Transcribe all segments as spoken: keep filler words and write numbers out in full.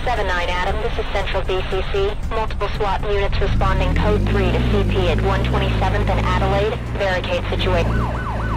seven nine Adam, this is Central B C C. Multiple SWAT units responding code three to C P at one twenty-seventh and Adelaide. Barricade situation.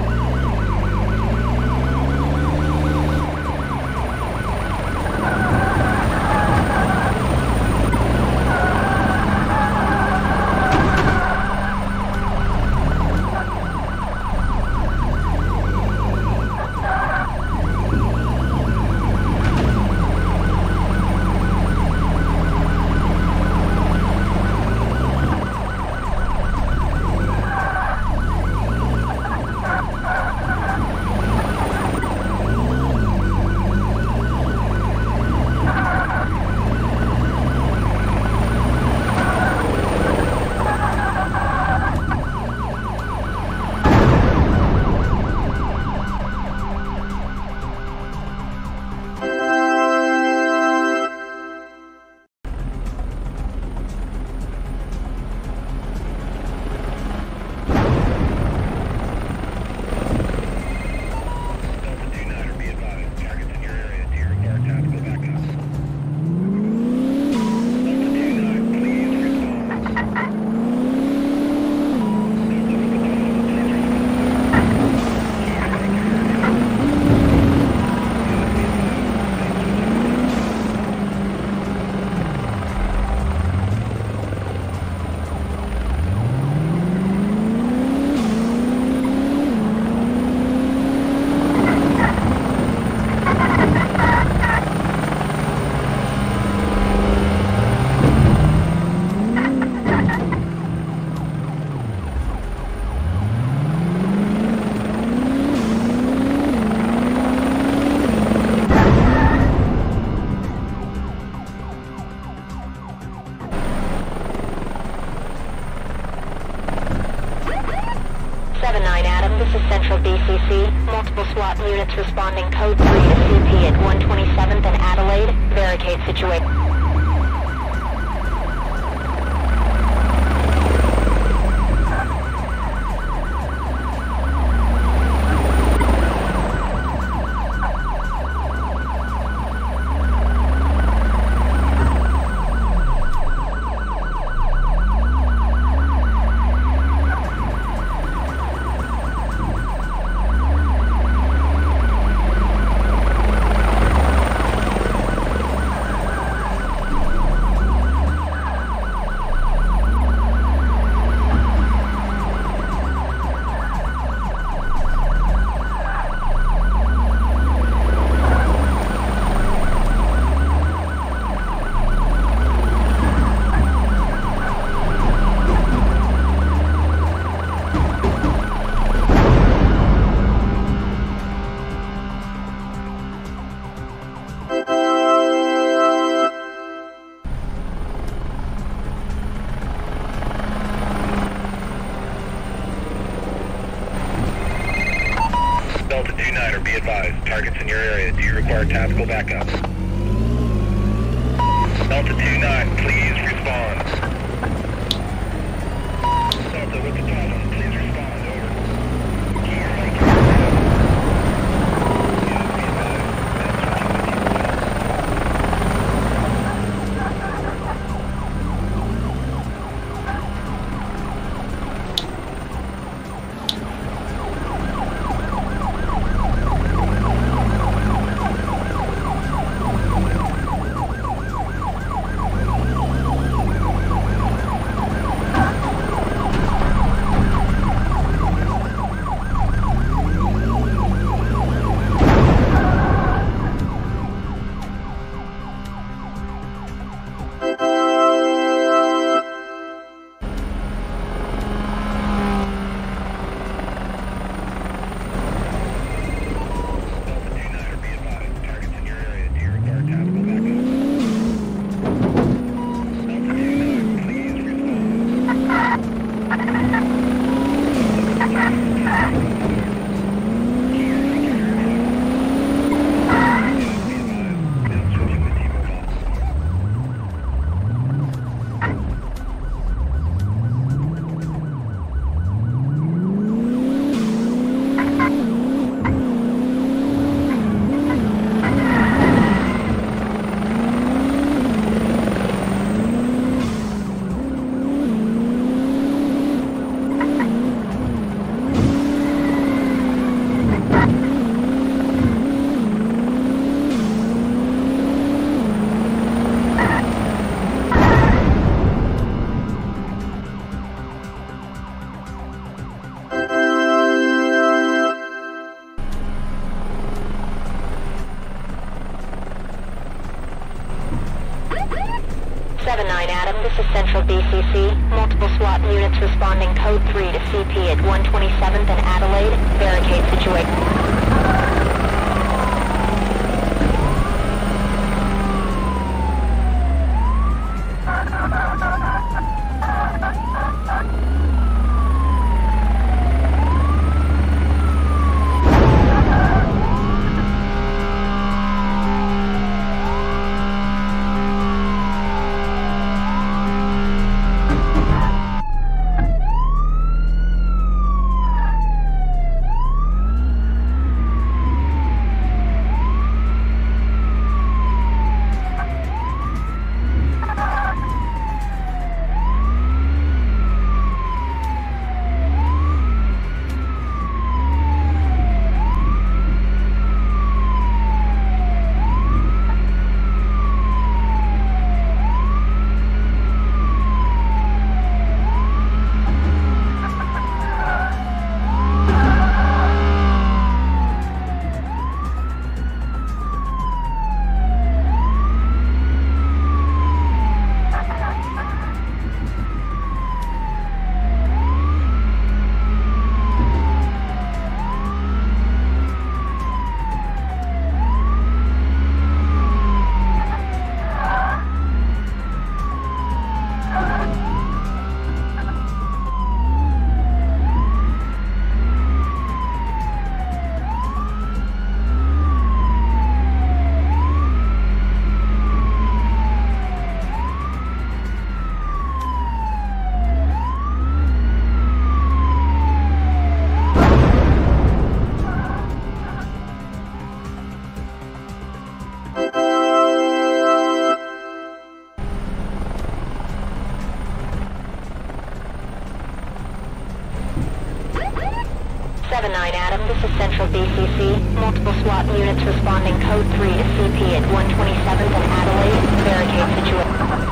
seven nine Adam, this is Central B C C. Multiple SWAT units responding code three to C P at one twenty-seventh and Adelaide. Barricade situation. Delta two niner, be advised. Targets in your area. Do you require tactical backup? Delta two nine, please respond. Delta, what's the problem? Please respond. Over. Key or make your this is Central B C C. Multiple SWAT units responding code three to C P at one twenty-seventh and Adelaide. Barricade situation. seven nine Adam, this is Central B C C. Multiple SWAT units responding code three to C P at one twenty-seventh and Adelaide. Barricade situation.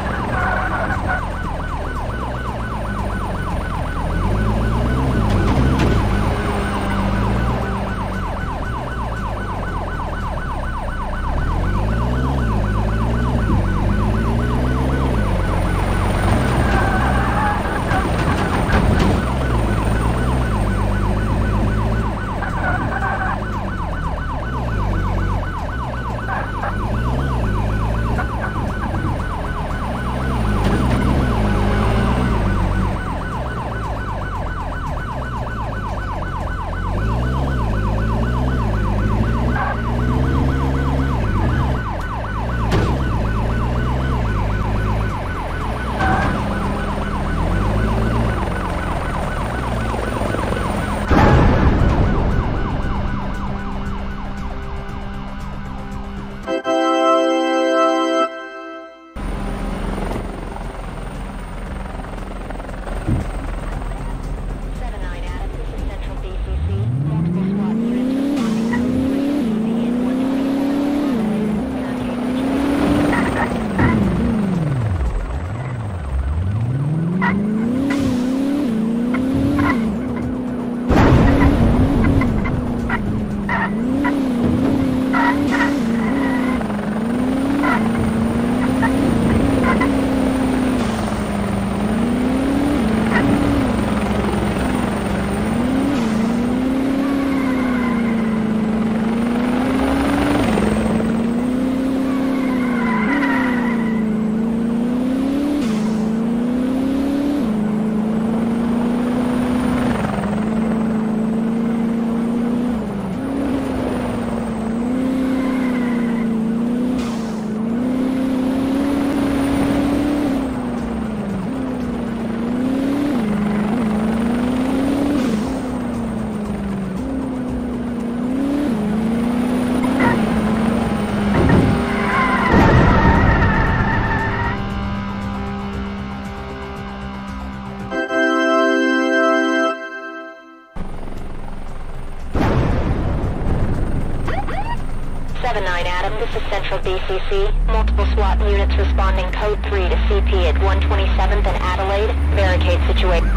seven nine Adam, this is Central B C C. Multiple SWAT units responding code three to C P at one twenty-seventh and Adelaide. Barricade situation.